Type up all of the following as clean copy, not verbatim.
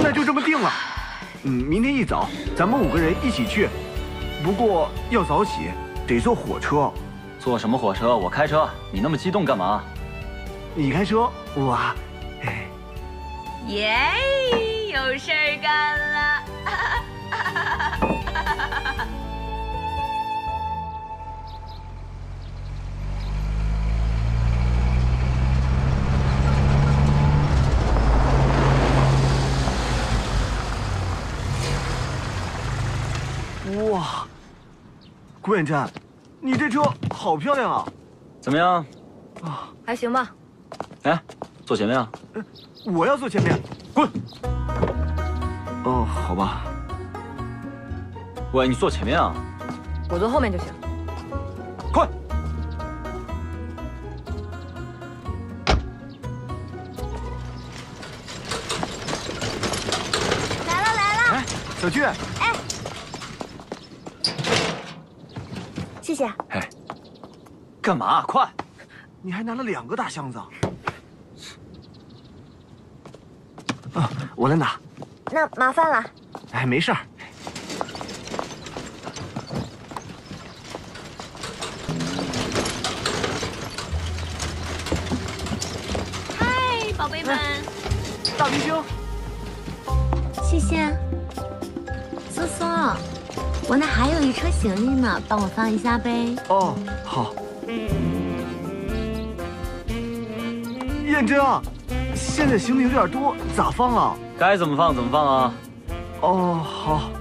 那就这么定了。明天一早咱们5个人一起去，不过要早起，得坐火车。 坐什么火车？我开车。你那么激动干嘛？ 你开车，我…… 耶，有事儿干了！ 哇，顾远琛，你这车好漂亮啊！ 怎么样？ 还行吧。 哎，坐前面啊！ 我要坐前面， 滚！ 哦，好吧。 喂，你坐前面啊！ 我坐后面就行。 快！ 来了来了！ 哎，小俊， 哎，谢谢。 哎，干嘛？快！ 你还拿了2个大箱子。啊，我来拿。 那麻烦了。 哎，没事儿。 嗨，宝贝们。 大明星。 谢谢。苏苏，我那还有一车行李呢，帮我放一下呗。 哦，好。燕珍啊，现在行李有点多，咋放啊？ 该怎么放怎么放啊！ 哦，好。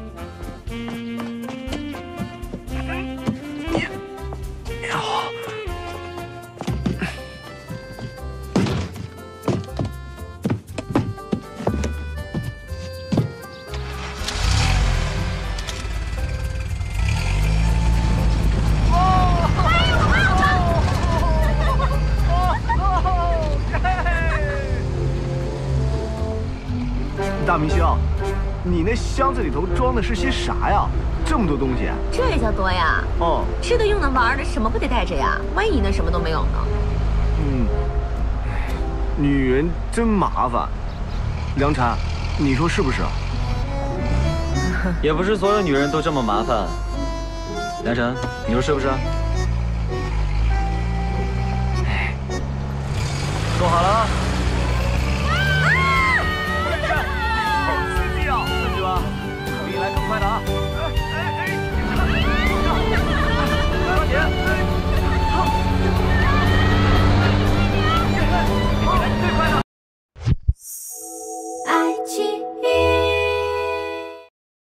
大明星，你那箱子里头装的是些啥呀？这么多东西？ 这也叫多呀？ 哦， 吃的、用的、玩的，什么不得带着呀？万一你那什么都没有呢？ 女人真麻烦。梁婵，你说是不是？ 也不是所有女人都这么麻烦。梁晨，你说是不是？